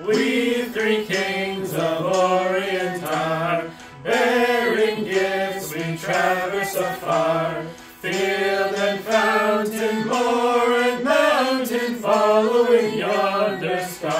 We three kings of Orient are, bearing gifts we traverse afar. Field and fountain, moor and mountain, following yonder star.